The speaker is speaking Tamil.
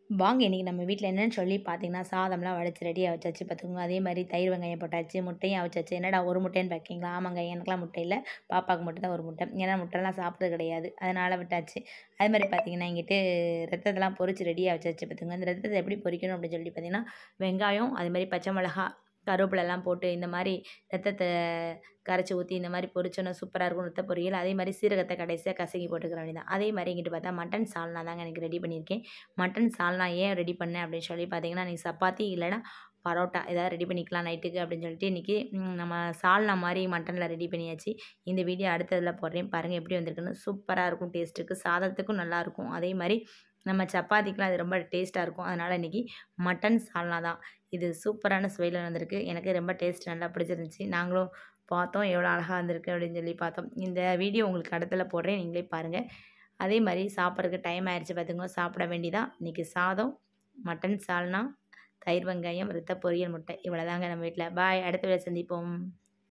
வாங்க இன்றைக்கி நம்ம வீட்டில் என்னென்னு சொல்லி பார்த்தீங்கன்னா, சாதம்லாம் வடித்து ரெடியாக வச்சாச்சு பார்த்துக்கோங்க. அதே மாதிரி தயிர் வெங்காயம் போட்டாச்சு, முட்டையும் அவிச்சாச்சு. என்னடா ஒரு முட்டைன்னு பார்க்கீங்களா? ஆமாங்க, எனக்கெலாம் முட்டை இல்லை, பாப்பாவுக்கு மட்டும் தான் ஒரு முட்டை. ஏன்னா முட்டைலாம் சாப்பிட்றது கிடையாது, அதனால் விட்டாச்சு. அது மாதிரி பார்த்தீங்கன்னா இங்கிட்டு ரத்தத்தெல்லாம் பொரிச்சு ரெடியாக வச்சாச்சு பார்த்துக்கோங்க. இந்த ரத்தத்தை எப்படி பொரிக்கணும் அப்படின்னு சொல்லி பார்த்தீங்கன்னா, வெங்காயம் அதேமாதிரி பச்சை மிளகா கருவேப்பிலெல்லாம் போட்டு இந்த மாதிரி ரத்தத்தை கரைச்சி ஊற்றி இந்த மாதிரி பொரிச்சோன்னா சூப்பராக இருக்கும் ரத்த பொரியல். அதே மாதிரி சீரகத்தை கடைசியாக கசக்கி போட்டுக்கிற வேண்டியதான். அதே மாதிரி இங்கிட்டு பார்த்தா மட்டன் சால்னா தாங்க எனக்கு ரெடி பண்ணியிருக்கேன். மட்டன் சால்னா ஏன் ரெடி பண்ணேன் அப்படின்னு சொல்லி பார்த்தீங்கன்னா, இன்றைக்கி சப்பாத்தி இல்லைனா பரோட்டா ஏதாவது ரெடி பண்ணிக்கலாம் நைட்டுக்கு அப்படின்னு சொல்லிட்டு இன்றைக்கி நம்ம சால்னா மாதிரி மட்டனில் ரெடி பண்ணியாச்சு. இந்த வீடியோ அடுத்ததில் போடுறேன் பாருங்கள் எப்படி வந்திருக்குன்னு. சூப்பராக இருக்கும், டேஸ்ட்டுக்கு சாதத்துக்கும் நல்லாயிருக்கும். அதே மாதிரி நம்ம சப்பாத்திக்கெலாம் அது ரொம்ப டேஸ்ட்டாக இருக்கும். அதனால் இன்றைக்கி மட்டன் சால்னா தான். இது சூப்பரான சுவையில் வந்திருக்கு. எனக்கு ரொம்ப டேஸ்ட் நல்லா பிடிச்சிருந்துச்சு. நாங்களும் பார்த்தோம் எவ்வளோ அழகாக வந்திருக்கு அப்படின்னு சொல்லி பார்த்தோம். இந்த வீடியோ உங்களுக்கு அடுத்ததில் போடுறேன், நீங்களே பாருங்கள். அதே மாதிரி சாப்பிட்றதுக்கு டைம் ஆயிடுச்சு பார்த்துங்க, சாப்பிட வேண்டியதான். இன்றைக்கி சாதம், மட்டன் சால்னா, தயிர் வெங்காயம், ரத்த பொரியல், முட்டை இவ்வளோதாங்க நம்ம வீட்டில். பாய், அடுத்த வீடியோவில் சந்திப்போம்.